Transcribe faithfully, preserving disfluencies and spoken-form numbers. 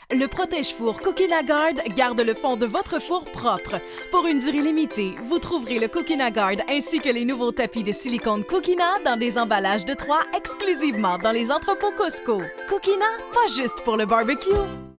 Le protège-four Coquina Guard garde le fond de votre four propre. Pour une durée limitée, vous trouverez le Coquina Guard ainsi que les nouveaux tapis de silicone Coquina dans des emballages de trois exclusivement dans les entrepôts Costco. Coquina, pas juste pour le barbecue.